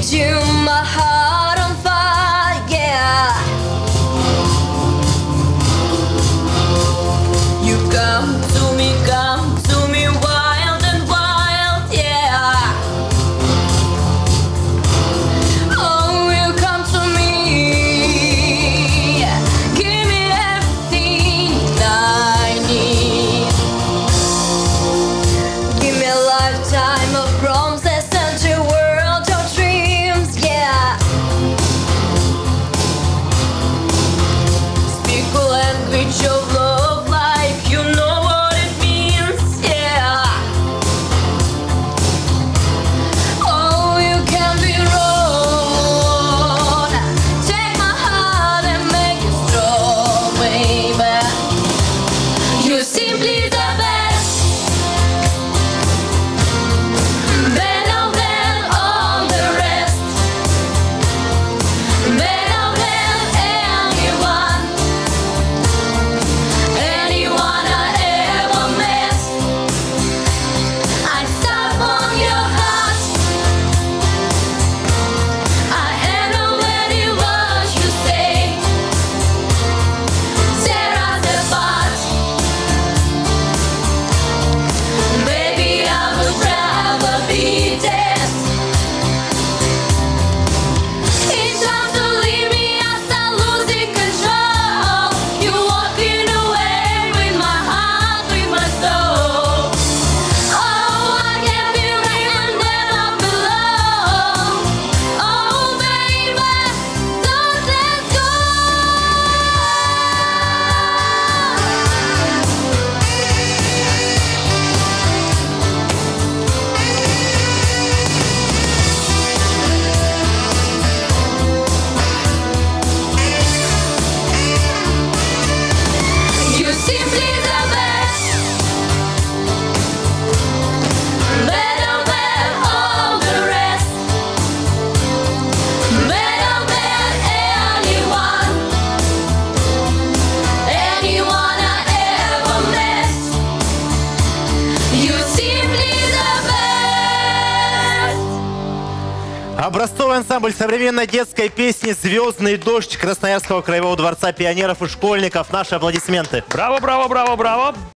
set you my heart on fire, yeah. You come to me wild and wild, yeah. Oh, you come to me, give me everything I need. Give me a lifetime of promises and a world of dreams, yeah. Speak a language of love like you know what it means, yeah. Oh, you can be wrong. Take my heart and make it strong, baby. You're simply the best, better than all the rest, better than anyone I ever met. I stop on your heart, I am already what you say. Tear us apart, baby, I would rather be dead. It's time to leave me, I start losing control. You're walking away with my heart, with my soul. Oh, I can't feel even that I'm alone. Oh, baby, don't let go. You're simply the best, better than all the rest, better than anyone I ever met. You're simply the best. Образцовый ансамбль современной детской песни «Звездный дождь» Красноярского краевого дворца пионеров и школьников. Наши аплодисменты. Браво, браво, браво, браво.